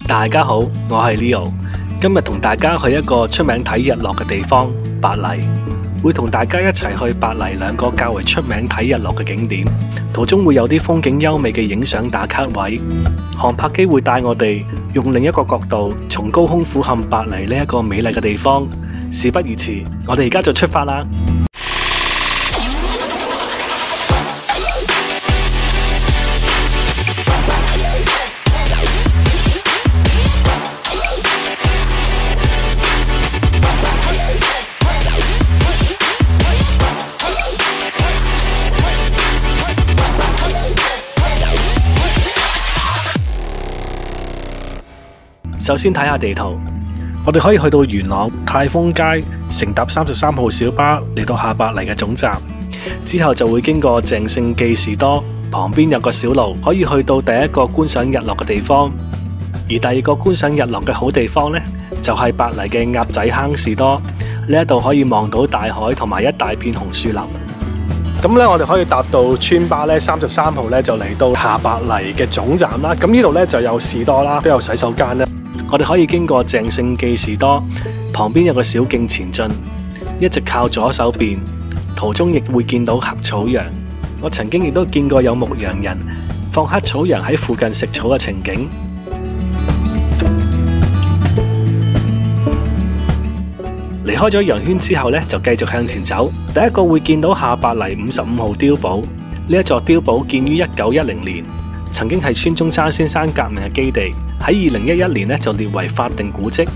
大家好，我係 Leo， 今日同大家去一個出名睇日落嘅地方——伯黎，會同大家一齊去伯黎兩個較為出名睇日落嘅景點，途中會有啲風景優美嘅影相打卡位，航拍機會帶我哋用另一個角度從高空俯瞰伯黎呢一個美麗嘅地方。事不宜遲，我哋而家就出發啦！首先睇下地圖，我哋可以去到元朗泰豐街，乘搭33號小巴嚟到下伯黎嘅總站，之後就會經過鄭勝記士多，旁邊有個小路可以去到第一個觀賞日落嘅地方，而第二個觀賞日落嘅好地方呢，就係伯黎嘅鴨仔坑士多，呢一度可以望到大海同埋一大片紅樹林。咁咧，我哋可以搭到村巴咧33號咧，就嚟到下伯黎嘅總站啦。咁呢度咧就有士多啦，都有洗手間啦。我哋可以經過鄭勝記士多，旁邊有個小徑前進，一直靠左手邊，途中亦會見到黑草羊。我曾經亦都見過有牧羊人放黑草羊喺附近食草嘅情景。離開咗羊圈之後呢，就繼續向前走。第一個會見到下伯黎55號碉堡，呢一座碉堡建於1910年，曾經係孫中山先生革命嘅基地。喺2011年呢，就列為法定古蹟。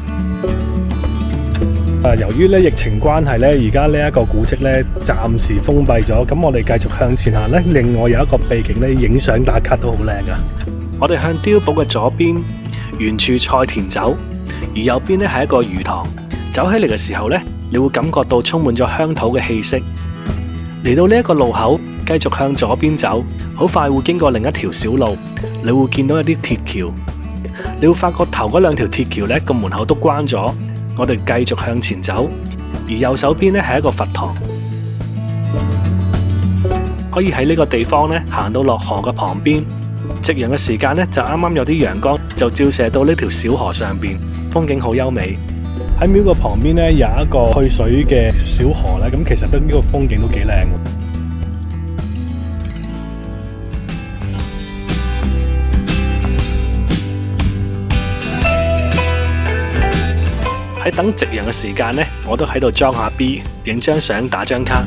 由於疫情關係呢，而家呢一個古蹟呢暫時封閉咗。咁我哋繼續向前行呢，另外有一個秘境呢，影相打卡都好靚噶。我哋向碉堡嘅左邊沿住菜田走，而右邊呢係一個魚塘。走起嚟嘅時候呢，你會感覺到充滿咗鄉土嘅氣息。嚟到呢一個路口，繼續向左邊走，好快會經過另一條小路，你會見到一啲鐵橋。你會發覺頭嗰兩條鐵橋呢個門口都關咗。我哋繼續向前走，而右手邊呢係一個佛堂，可以喺呢個地方呢行到落河嘅旁邊。夕陽嘅時間呢，就啱啱有啲陽光就照射到呢條小河上邊，風景好優美。喺廟個旁邊呢，有一個去水嘅小河咧，咁其實呢個風景都幾靚。喺等夕陽嘅時間呢，我都喺度裝下 B， 影張相打張卡。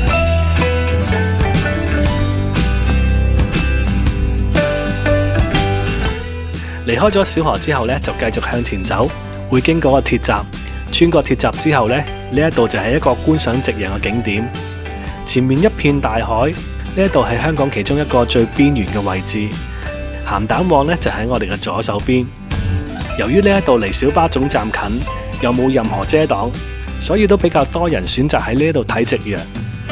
離開咗小河之後呢，就繼續向前走，會經過個鐵閘。穿過鐵閘之後呢，呢一度就係一個觀賞夕陽嘅景點。前面一片大海，呢一度係香港其中一個最邊緣嘅位置。鹹蛋旺呢，就喺我哋嘅左手邊。由於呢一度離小巴總站近，又冇任何遮擋，所以都比較多人選擇喺呢度睇夕陽。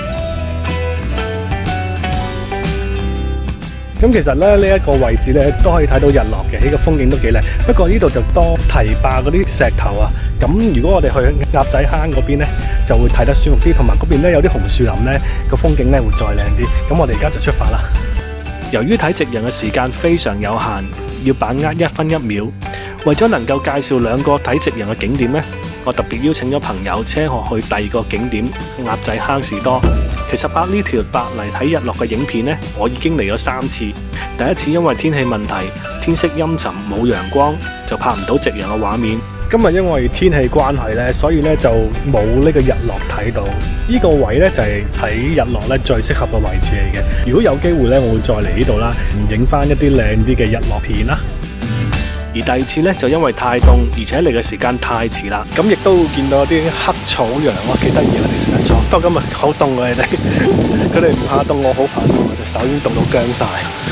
咁其實咧，呢一個位置咧都可以睇到日落嘅，呢個風景都幾靚。不過呢度就多堤壩嗰啲石頭啊。咁如果我哋去鴨仔坑嗰邊咧，就會睇得舒服啲，同埋嗰邊咧有啲紅樹林咧，個風景咧會再靚啲。咁我哋而家就出發啦。由於睇夕陽嘅時間非常有限，要把握1分1秒。為咗能夠介紹兩個睇夕陽嘅景點呢，我特別邀請咗朋友車我去第二個景點鴨仔坑士多。其實拍呢條伯黎睇日落嘅影片呢，我已經嚟咗3次。第一次因為天氣問題，天色陰沉冇陽光，就拍唔到夕陽嘅畫面。今日因為天氣關係呢，所以呢就冇呢個日落睇到。呢個位呢，就係睇日落呢最適合嘅位置嚟嘅。如果有機會呢，我會再嚟呢度啦，影翻一啲靚啲嘅日落片啦。而第二次呢，就因為太凍，而且嚟嘅時間太遲啦，咁亦都會見到啲黑草羊，哇，幾得意啊！佢哋成日坐。不過今日好凍啊，佢哋佢哋唔怕凍，我好怕凍，我隻手已經凍到僵晒，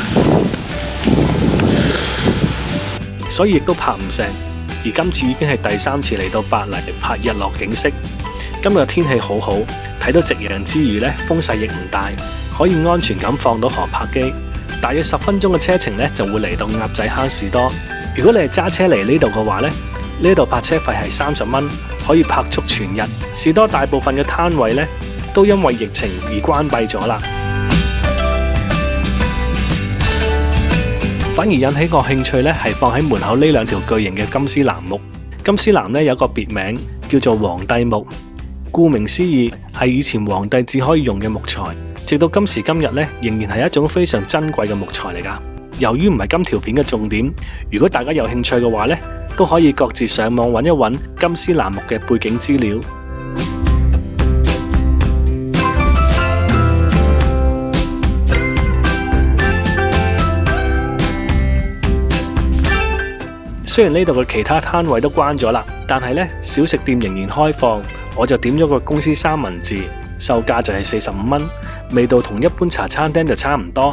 所以亦都拍唔成。而今次已經係第3次嚟到伯黎拍日落景色。今日天氣好好，睇到夕陽之餘呢，風勢亦唔大，可以安全咁放到航拍機。大約10分鐘嘅車程呢，就會嚟到鴨仔坑士多。如果你係揸車嚟呢度嘅話呢，呢度泊車費係30蚊，可以泊足全日。士多大部分嘅攤位呢，都因為疫情而關閉咗啦。 反而引起我興趣咧，係放喺門口呢兩條巨型嘅金絲楠木。金絲楠咧有個別名叫做皇帝木，顧名思義係以前皇帝只可以用嘅木材，直到今時今日咧仍然係一種非常珍貴嘅木材嚟㗎。由於唔係今條片嘅重點，如果大家有興趣嘅話咧，都可以各自上網揾一揾金絲楠木嘅背景資料。雖然呢度嘅其他攤位都關咗啦，但係呢小食店仍然開放，我就點咗個公司三文治，售價就係45蚊，味道同一般茶餐廳就差唔多。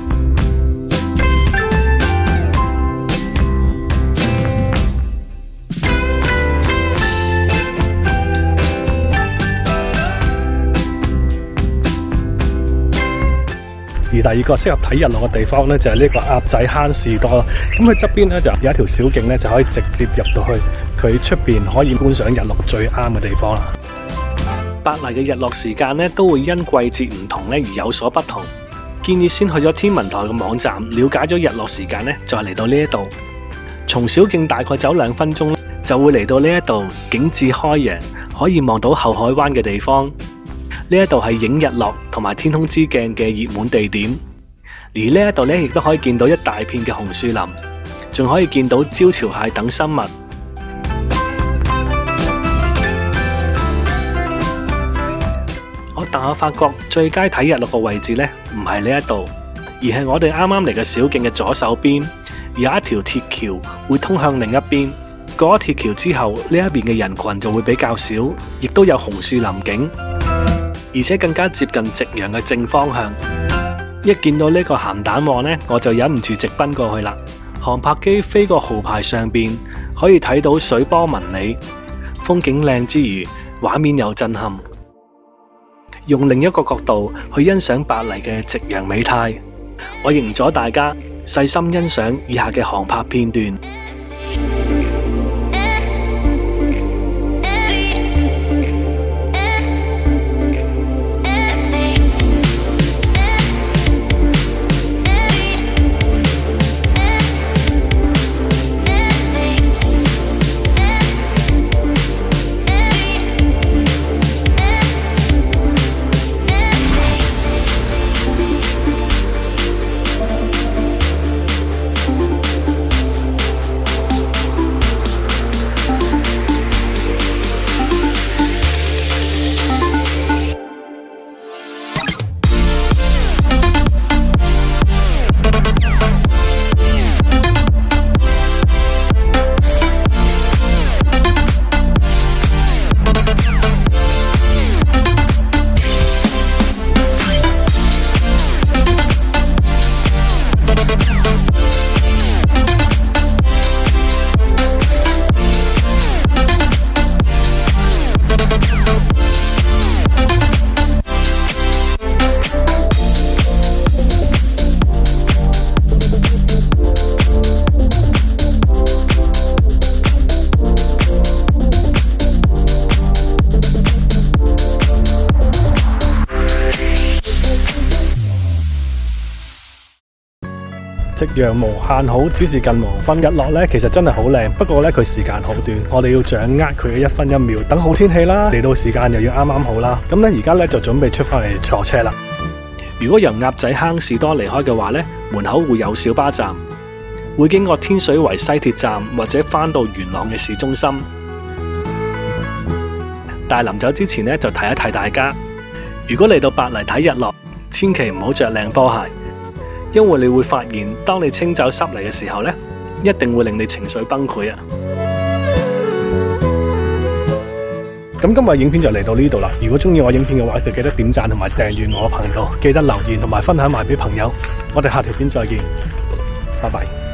而第二個適合睇日落嘅地方呢，就係呢個鴨仔坑士多啦。咁佢側邊呢，就有一條小徑呢，就可以直接入到去佢出邊可以觀賞日落最啱嘅地方啦。伯黎嘅日落時間呢，都會因季節唔同呢而有所不同。建議先去咗天文台嘅網站了解咗日落時間呢，再嚟到呢一度。從小徑大概走2分鐘就會嚟到呢一度景致開揚，可以望到後海灣嘅地方。呢一度係影日落同埋天空之鏡嘅熱門地點，而呢一度咧亦都可以見到一大片嘅紅樹林，仲可以見到招潮蟹等生物。但我發覺最佳睇日落嘅位置咧，唔係呢一度，而係我哋啱啱嚟嘅小徑嘅左手邊，有一條鐵橋會通向另一邊。過咗鐵橋之後，呢一邊嘅人群就會比較少，亦都有紅樹林景。而且更加接近夕陽嘅正方向，一見到呢個鹹蛋黃呢，我就忍唔住直奔過去啦。航拍機飛過蠔排上邊，可以睇到水波紋理，風景靚之餘，畫面又震撼。用另一個角度去欣賞伯黎嘅夕陽美態，我迎咗大家細心欣賞以下嘅航拍片段。夕陽無限好，只是近黃昏。日落呢其實真係好靚，不過呢佢時間好短，我哋要掌握佢嘅1分1秒。等好天氣啦，嚟到時間又要啱啱好啦。咁呢而家呢就準備出返嚟坐車啦。如果由鴨仔坑士多離開嘅話呢，門口會有小巴站，會經過天水圍西鐵站或者返到元朗嘅市中心。但係臨走之前呢，就提一提大家，如果嚟到伯黎睇日落，千祈唔好着靚波鞋。因為你會發現，當你清走濕泥嘅時候呢，一定會令你情緒崩潰啊！咁今日影片就嚟到呢度啦。如果中意我影片嘅話，就記得點讚同埋訂閱我頻道，記得留言同埋分享埋俾朋友。我哋下條片再見，拜拜。